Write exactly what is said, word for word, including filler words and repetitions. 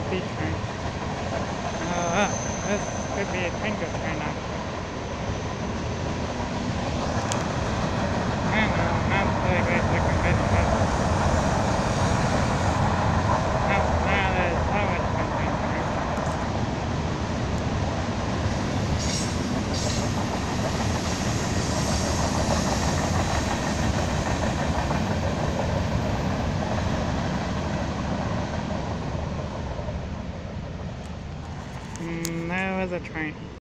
speed train. Uh, this could be a tanker train now. I don't know, not really great looking business. No, now there's always been tanker. Mm, there was a train.